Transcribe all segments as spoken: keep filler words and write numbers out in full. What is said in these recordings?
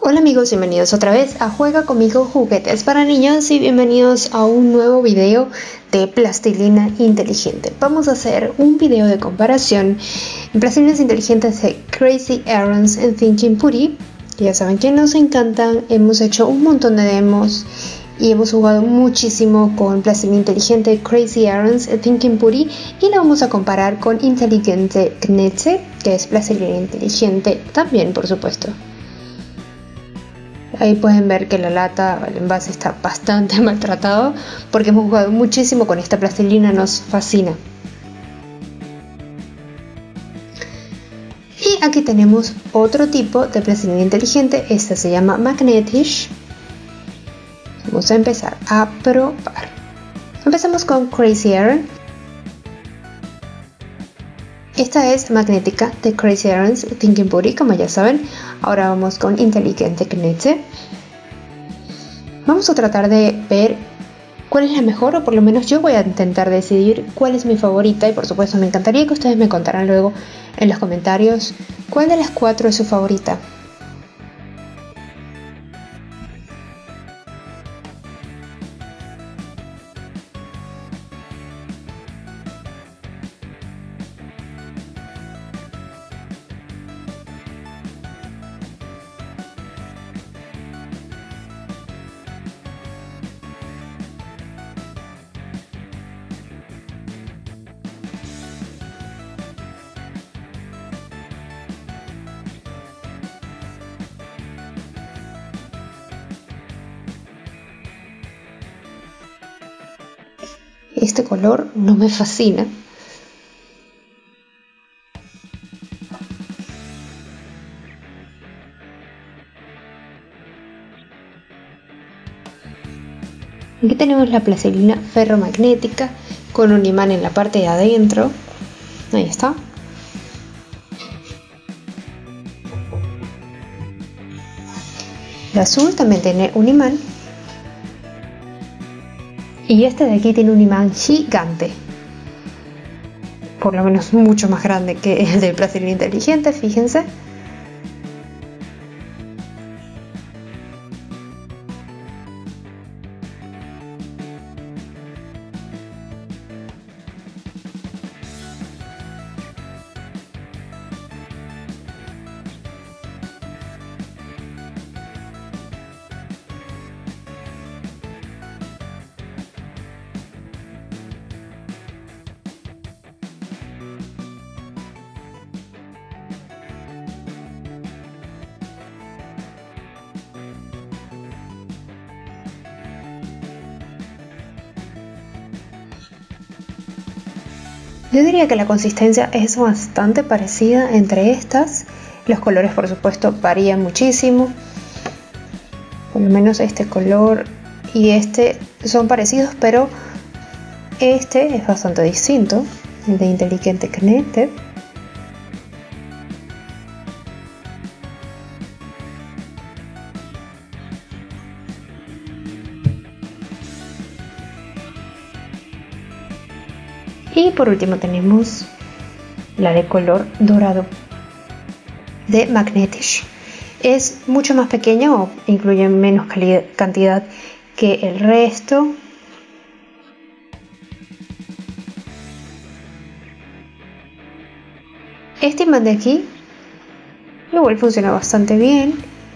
Hola amigos, bienvenidos otra vez a Juega Conmigo Juguetes para Niños y bienvenidos a un nuevo video de plastilina inteligente. Vamos a hacer un video de comparación en plastilinas inteligentes de Crazy Errands en Thinking Putty. Ya saben que nos encantan, hemos hecho un montón de demos y hemos jugado muchísimo con plastilina inteligente Crazy Errands en Thinking Putty y la vamos a comparar con Intelligente Knete, que es plastilina inteligente también, por supuesto. Ahí pueden ver que la lata, el envase está bastante maltratado porque hemos jugado muchísimo con esta plastilina, nos fascina. Y aquí tenemos otro tipo de plastilina inteligente, esta se llama Magnetish. Vamos a empezar a probar. Empezamos con Crazy Errands. Esta es magnética de Crazy Errands Thinking Putty, como ya saben. Ahora vamos con Intelligente Knete. Vamos a tratar de ver cuál es la mejor, o por lo menos yo voy a intentar decidir cuál es mi favorita. Y por supuesto me encantaría que ustedes me contaran luego en los comentarios cuál de las cuatro es su favorita. Este color no me fascina. Aquí tenemos la plastilina ferromagnética con un imán en la parte de adentro. Ahí está. El azul también tiene un imán. Y este de aquí tiene un imán gigante, por lo menos mucho más grande que el de plastilina inteligente, fíjense. Yo diría que la consistencia es bastante parecida entre estas. Los colores, por supuesto, varían muchísimo. Por lo menos este color y este son parecidos, pero este es bastante distinto, el de Intelligente Knete. Y por último tenemos la de color dorado de Magnetish. Es mucho más pequeña o incluye menos cantidad que el resto. Este imán de aquí igual funciona bastante bien,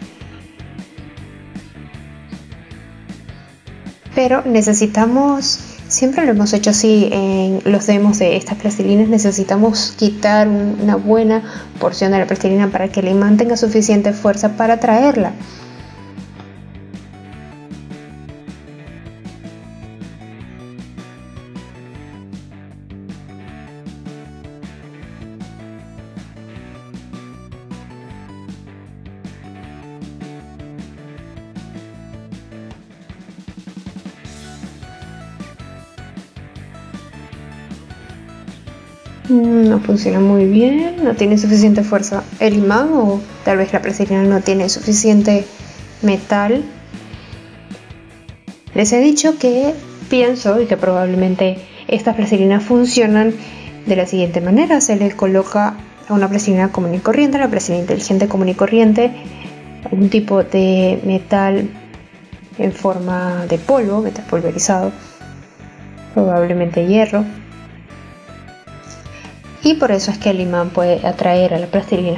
pero necesitamos, siempre lo hemos hecho así en los demos de estas plastilinas, necesitamos quitar una buena porción de la plastilina para que el imán tenga suficiente fuerza para atraerla. No funciona muy bien, no tiene suficiente fuerza el imán, o tal vez la plastilina no tiene suficiente metal. Les he dicho que pienso y que probablemente estas plastilinas funcionan de la siguiente manera: se le coloca a una plastilina común y corriente, la plastilina inteligente común y corriente, algún tipo de metal en forma de polvo, metal pulverizado, probablemente hierro, y por eso es que el imán puede atraer a la plastilina.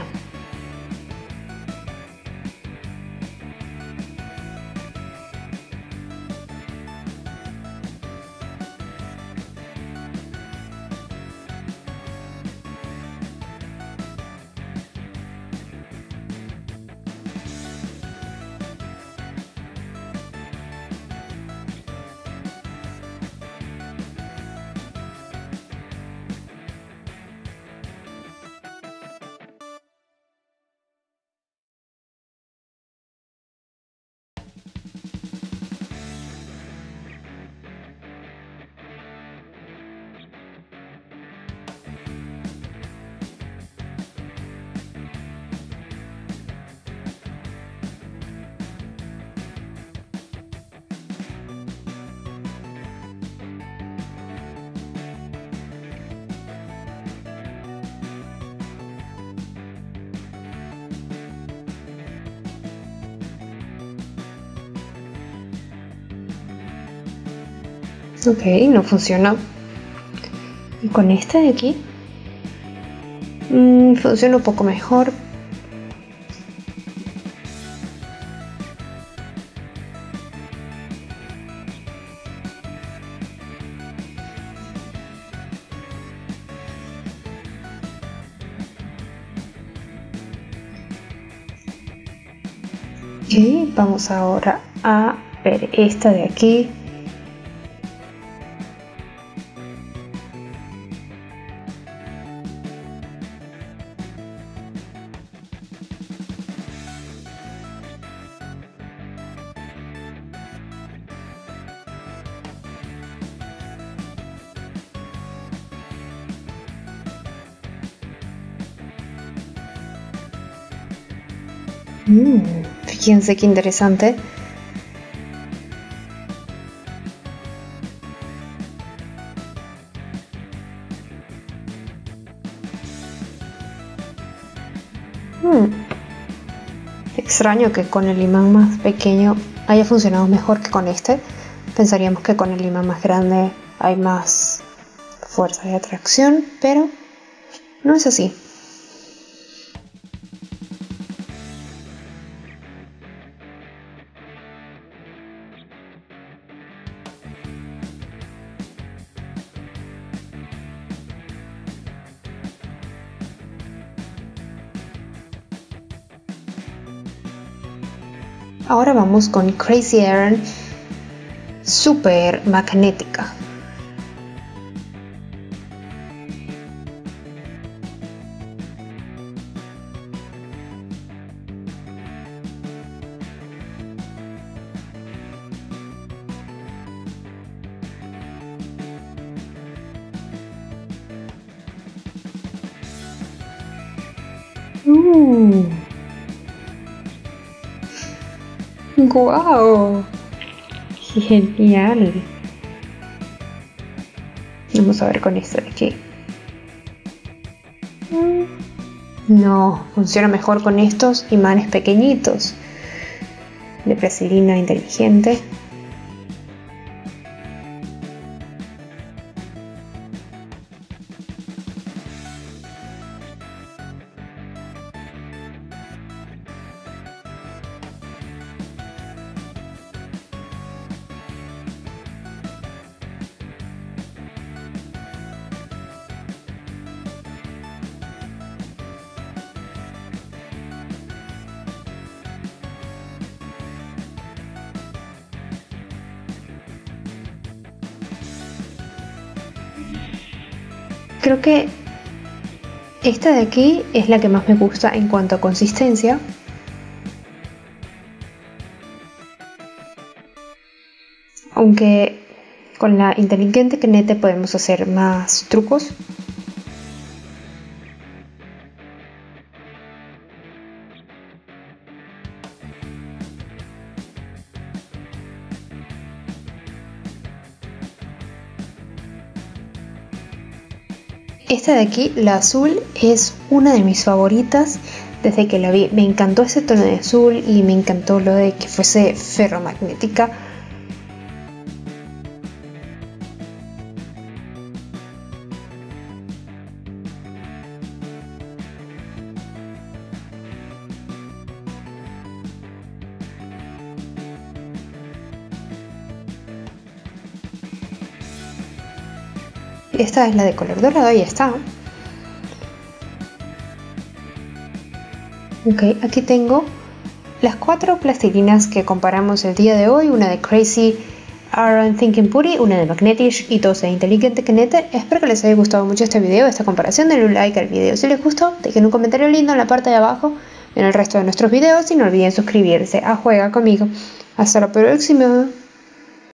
Ok, no funciona. Y con este de aquí mmm, funciona un poco mejor. Ok, vamos ahora a ver esta de aquí. Mm, fíjense qué interesante. Mm, extraño que con el imán más pequeño haya funcionado mejor que con este. Pensaríamos que con el imán más grande hay más fuerza de atracción, pero no es así. Ahora vamos con Crazy Earn Super Magnética. Uh. ¡Guau! ¡Qué genial! Vamos a ver con esto de aquí. No, funciona mejor con estos imanes pequeñitos de plastilina inteligente. Creo que esta de aquí es la que más me gusta en cuanto a consistencia. Aunque con la inteligente Knete podemos hacer más trucos. Esta de aquí, la azul, es una de mis favoritas desde que la vi. Me encantó ese tono de azul y me encantó lo de que fuese ferromagnética. Esta es la de color dorado y ya está. Ok, aquí tengo las cuatro plastilinas que comparamos el día de hoy. Una de Crazy Iron Thinking Putty, una de Magnetish y dos de Intelligent Knete. Espero que les haya gustado mucho este video, esta comparación. Denle un like al video si les gustó, dejen un comentario lindo en la parte de abajo en el resto de nuestros videos y no olviden suscribirse a Juega Conmigo. Hasta la próxima.